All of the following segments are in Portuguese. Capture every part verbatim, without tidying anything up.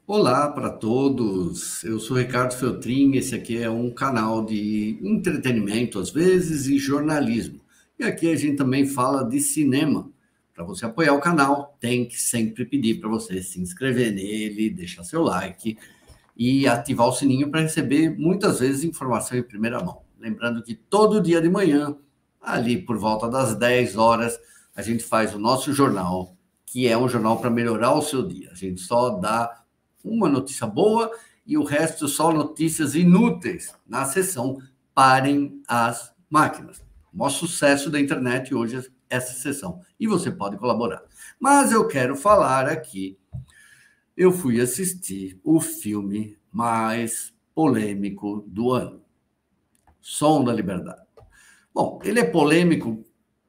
Olá para todos, eu sou Ricardo Feltrin, esse aqui é um canal de entretenimento às vezes e jornalismo. E aqui a gente também fala de cinema. Para você apoiar o canal, tem que sempre pedir para você se inscrever nele, deixar seu like e ativar o sininho para receber muitas vezes informação em primeira mão. Lembrando que todo dia de manhã, ali por volta das dez horas, a gente faz o nosso jornal, que é um jornal para melhorar o seu dia. A gente só dá uma notícia boa e o resto só notícias inúteis na seção Parem as Máquinas. O maior sucesso da internet hoje é essa seção. E você pode colaborar. Mas eu quero falar aqui, eu fui assistir o filme mais polêmico do ano, Som da Liberdade. Bom, ele é polêmico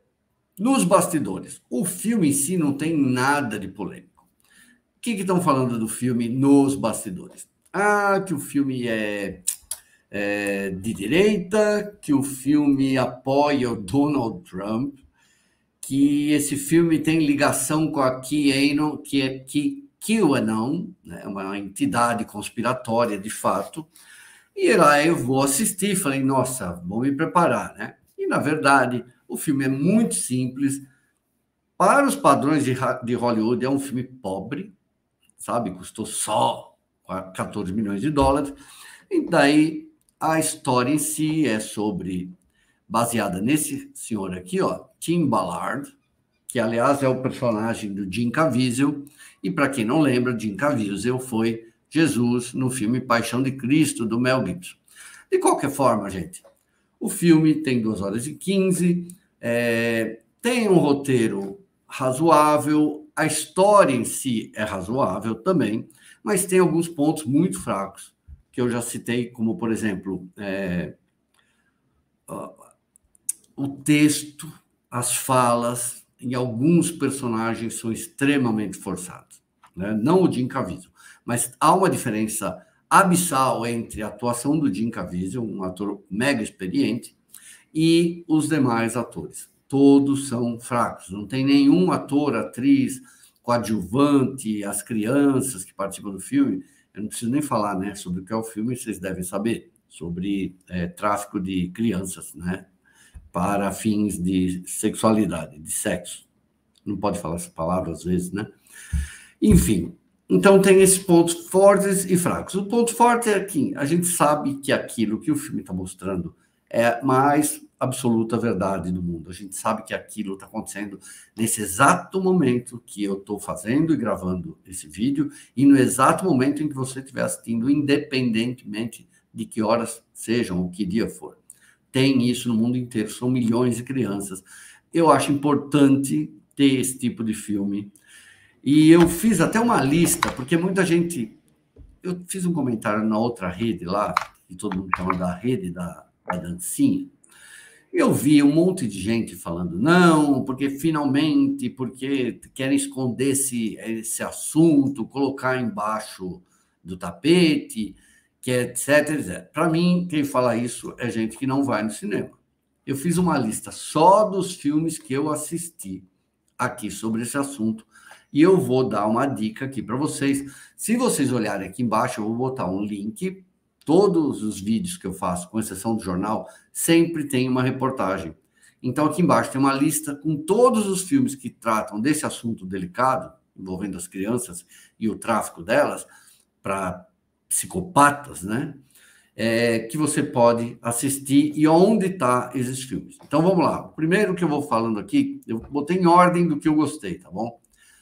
nos bastidores. O filme em si não tem nada de polêmico. O que estão falando do filme nos bastidores? Ah, que o filme é, é de direita, que o filme apoia o Donald Trump, que esse filme tem ligação com a QAnon, que é que QAnon, né, uma entidade conspiratória de fato. E lá eu vou assistir, falei, nossa, vou me preparar, né? E na verdade, o filme é muito simples. Para os padrões de, de Hollywood, é um filme pobre, sabe? Custou só quatorze milhões de dólares. E daí a história em si é sobre, baseada nesse senhor aqui, ó, Tim Ballard, que aliás é o personagem do Jim Caviezel. E para quem não lembra, Jim Caviezel foi Jesus no filme Paixão de Cristo, do Mel Gibson. De qualquer forma, gente, o filme tem duas horas e quinze, é, tem um roteiro razoável, a história em si é razoável também, mas tem alguns pontos muito fracos, que eu já citei, como, por exemplo, é, o texto, as falas, em alguns personagens são extremamente forçados. Né? Não o Jim Caviezel, mas há uma diferença abissal entre a atuação do Jim Caviezel, um ator mega experiente, e os demais atores. Todos são fracos, não tem nenhum ator, atriz, coadjuvante, as crianças que participam do filme. Eu não preciso nem falar, né, sobre o que é o filme, vocês devem saber, sobre é, tráfico de crianças, né, para fins de sexualidade, de sexo. Não pode falar essa palavra às vezes, né? Enfim, então tem esses pontos fortes e fracos. O ponto forte é que a gente sabe que aquilo que o filme está mostrando é a mais absoluta verdade do mundo. A gente sabe que aquilo está acontecendo nesse exato momento que eu estou fazendo e gravando esse vídeo e no exato momento em que você estiver assistindo, independentemente de que horas sejam ou que dia for. Tem isso no mundo inteiro, são milhões de crianças. Eu acho importante ter esse tipo de filme. E eu fiz até uma lista, porque muita gente... Eu fiz um comentário na outra rede lá, que todo mundo chama da rede da, da dancinha. Eu vi um monte de gente falando, não, porque finalmente, porque querem esconder esse, esse assunto, colocar embaixo do tapete, que é etc, etcétera. Para mim, quem fala isso é gente que não vai no cinema. Eu fiz uma lista só dos filmes que eu assisti aqui sobre esse assunto, e eu vou dar uma dica aqui para vocês. Se vocês olharem aqui embaixo, eu vou botar um link. Todos os vídeos que eu faço, com exceção do jornal, sempre tem uma reportagem. Então, aqui embaixo tem uma lista com todos os filmes que tratam desse assunto delicado, envolvendo as crianças e o tráfico delas, para psicopatas, né? É, que você pode assistir e onde está esses filmes. Então, vamos lá. O primeiro que eu vou falando aqui, eu botei em ordem do que eu gostei, tá bom?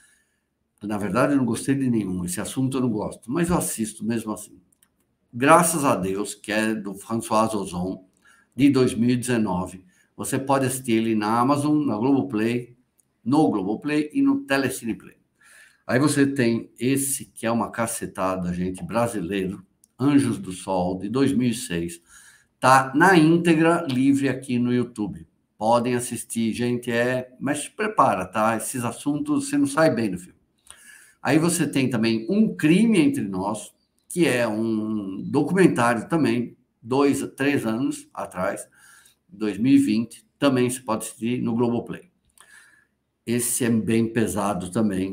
Na verdade, eu não gostei de nenhum. Esse assunto eu não gosto, mas eu assisto mesmo assim. Graças a Deus, que é do François Ozon, de dois mil e dezenove. Você pode assistir ele na Amazon, na Globoplay, no Globoplay e no Telecine Play. Aí você tem esse, que é uma cacetada, gente, brasileiro, Anjos do Sol, de dois mil e seis. Tá na íntegra, livre aqui no YouTube. Podem assistir, gente, é... Mas se prepara, tá? Esses assuntos, você não sai bem no filme. Aí você tem também Um Crime Entre Nós, que é um documentário também, dois, três anos atrás, dois mil e vinte, também se pode assistir no Globoplay. Esse é bem pesado também,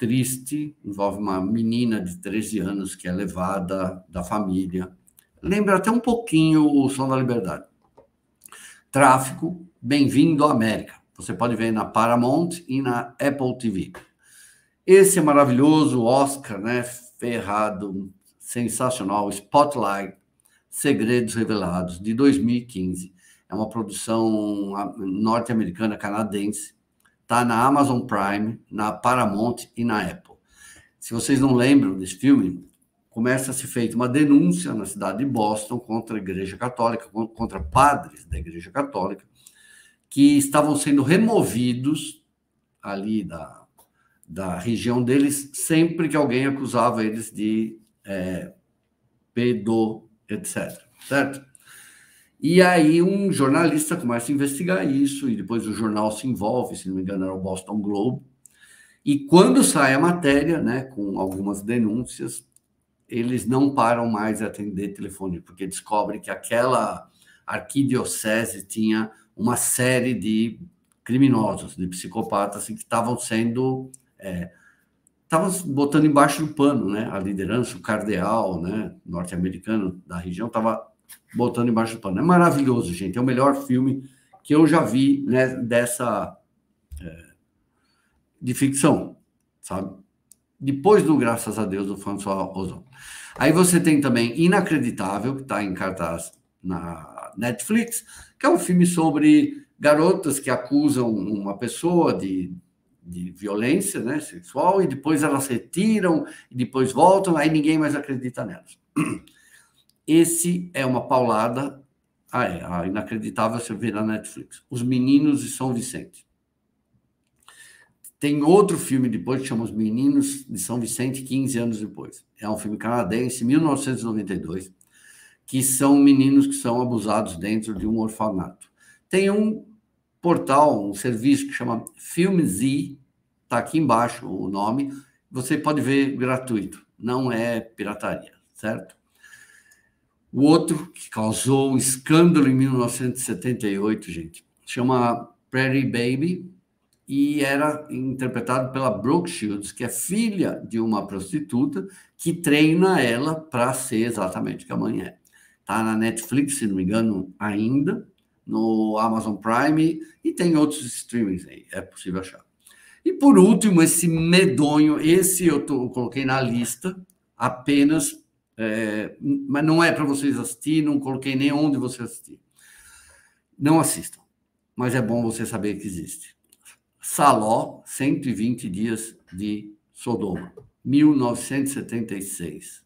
triste, envolve uma menina de treze anos que é levada da família. Lembra até um pouquinho o Som da Liberdade. Tráfico, Bem-vindo à América. Você pode ver na Paramount e na Apple T V. Esse é maravilhoso, Oscar, né? Ferrado, sensacional, Spotlight, Segredos Revelados, de dois mil e quinze. É uma produção norte-americana, canadense. Está na Amazon Prime, na Paramount e na Apple. Se vocês não lembram desse filme, começa a ser feita uma denúncia na cidade de Boston contra a Igreja Católica, contra padres da Igreja Católica, que estavam sendo removidos ali da, da região deles sempre que alguém acusava eles de é, pedo, etcétera. Certo? E aí um jornalista começa a investigar isso, e depois o jornal se envolve, se não me engano era o Boston Globe, e quando sai a matéria, né, com algumas denúncias, eles não param mais de atender telefone, porque descobrem que aquela arquidiocese tinha uma série de criminosos, de psicopatas, que estavam sendo... É, estavam botando embaixo do pano, né? A liderança, o cardeal, né, norte-americano da região, estava botando embaixo do pano. É maravilhoso, gente. É o melhor filme que eu já vi, né, dessa... É, de ficção, sabe? Depois do Graças a Deus, do François Ozon. Aí você tem também Inacreditável, que está em cartaz na Netflix, que é um filme sobre garotas que acusam uma pessoa de, de violência, né, sexual, e depois elas retiram, e depois voltam, aí ninguém mais acredita nelas. Esse é uma paulada. Ah, é, a Inacreditável você vê na Netflix. Os Meninos de São Vicente. Tem outro filme depois que chama Os Meninos de São Vicente, quinze anos depois. É um filme canadense, mil novecentos e noventa e dois, que são meninos que são abusados dentro de um orfanato. Tem um portal, um serviço que chama FilmZ, está aqui embaixo o nome, você pode ver gratuito, não é pirataria, certo? O outro que causou um escândalo em mil novecentos e setenta e oito, gente, chama Prairie Baby, e era interpretado pela Brooke Shields, que é filha de uma prostituta que treina ela para ser exatamente o que a mãe é. Está na Netflix, se não me engano, ainda, no Amazon Prime, e tem outros streamings aí, é possível achar. E por último, esse medonho, esse eu, tô, eu coloquei na lista, apenas, é, mas não é para vocês assistir, não coloquei nem onde você assistir. Não assistam, mas é bom você saber que existe. Saló, cento e vinte dias de Sodoma, mil novecentos e setenta e seis,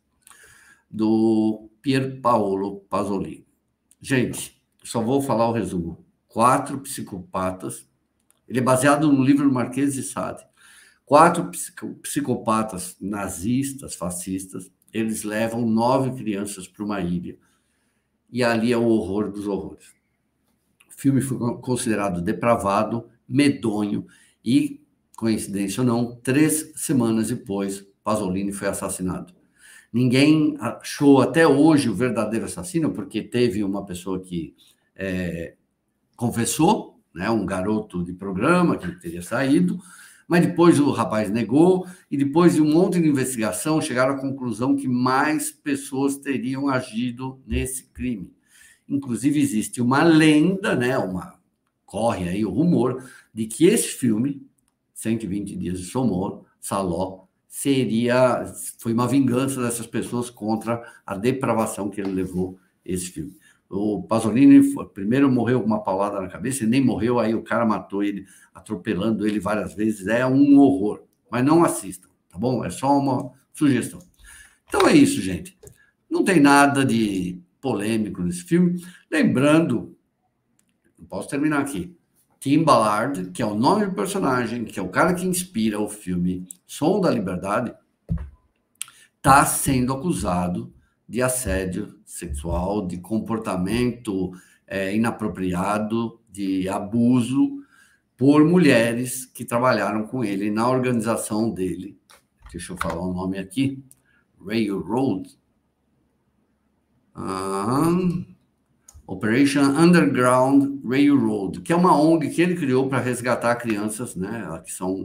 do Pier Paolo Pasolini. Gente, só vou falar o resumo. Quatro psicopatas, ele é baseado no livro do Marquês de Sade. Quatro psicopatas nazistas, fascistas, eles levam nove crianças para uma ilha, e ali é o horror dos horrores. O filme foi considerado depravado, medonho, e, coincidência ou não, três semanas depois, Pasolini foi assassinado. Ninguém achou até hoje o verdadeiro assassino, porque teve uma pessoa que é, confessou, né, um garoto de programa que teria saído, mas depois o rapaz negou, e depois de um monte de investigação, chegaram à conclusão que mais pessoas teriam agido nesse crime. Inclusive, existe uma lenda, né, uma corre aí o rumor de que esse filme, cento e vinte dias de Somor, Saló, seria, foi uma vingança dessas pessoas contra a depravação que ele levou esse filme. O Pasolini primeiro morreu com uma paulada na cabeça, e nem morreu, aí o cara matou ele, atropelando ele várias vezes. É um horror, mas não assistam, tá bom? É só uma sugestão. Então é isso, gente. Não tem nada de polêmico nesse filme. Lembrando, posso terminar aqui. Tim Ballard, que é o nome do personagem, que é o cara que inspira o filme Som da Liberdade, está sendo acusado de assédio sexual, de comportamento é, inapropriado, de abuso por mulheres que trabalharam com ele na organização dele. Deixa eu falar o nome aqui. Railroad. Ah... Operation Underground Railroad, que é uma O N G que ele criou para resgatar crianças, né, que são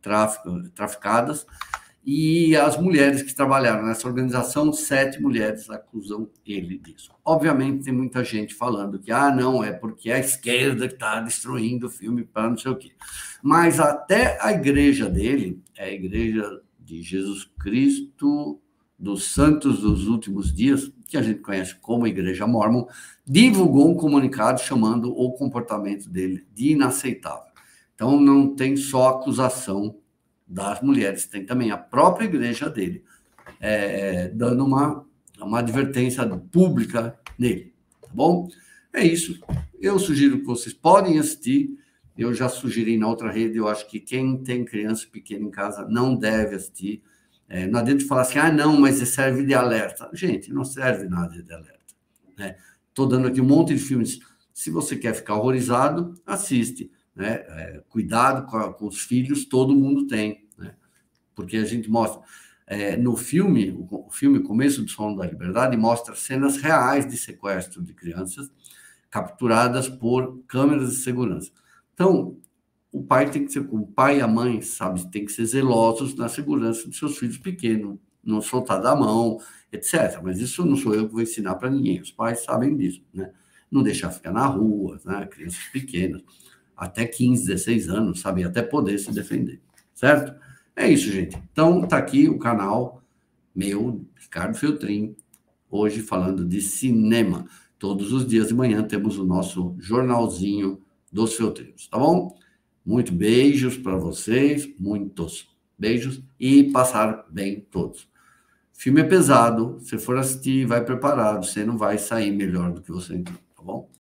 tráfico, traficadas, e as mulheres que trabalharam nessa organização, sete mulheres acusam ele disso. Obviamente, tem muita gente falando que, ah, não, é porque é a esquerda que está destruindo o filme para não sei o quê. Mas até a igreja dele, é a igreja de Jesus Cristo dos Santos dos Últimos Dias, que a gente conhece como Igreja Mórmon, divulgou um comunicado chamando o comportamento dele de inaceitável. Então, não tem só acusação das mulheres, tem também a própria igreja dele, é, dando uma, uma advertência pública nele, tá bom? É isso. Eu sugiro que vocês podem assistir. Eu já sugeri na outra rede, eu acho que quem tem criança pequena em casa não deve assistir. É, não adianta falar assim, ah, não, mas serve de alerta. Gente, não serve nada de alerta. Estou, né? Dando aqui um monte de filmes. Se você quer ficar horrorizado, assiste. Né? É, cuidado com, a, com os filhos, todo mundo tem, né? Porque a gente mostra é, no filme, o, o filme Começo do Sono da Liberdade mostra cenas reais de sequestro de crianças capturadas por câmeras de segurança. Então, o pai tem que ser, o pai e a mãe, sabe, tem que ser zelosos na segurança de seus filhos pequenos, não soltar da mão, etcétera. Mas isso não sou eu que vou ensinar para ninguém, os pais sabem disso, né? Não deixar ficar na rua, né? Crianças pequenas, até quinze, dezesseis anos, sabe? Até poder se defender, certo? É isso, gente. Então, tá aqui o canal meu, Ricardo Feltrin, hoje falando de cinema. Todos os dias de manhã temos o nosso jornalzinho dos Feltrinos, tá bom? Muito beijos para vocês, muitos beijos e passar bem todos. Filme é pesado, se for assistir, vai preparado, você não vai sair melhor do que você entrou, tá bom?